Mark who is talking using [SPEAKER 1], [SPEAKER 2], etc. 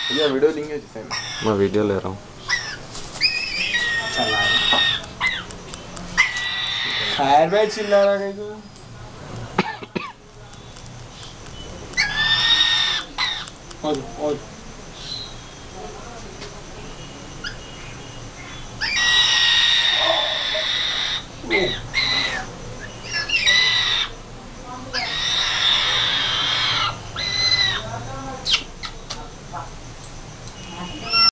[SPEAKER 1] ये video link है मैं वीडियो ले रहा हूँ
[SPEAKER 2] खैर भाई चिल्ला रहा है तो और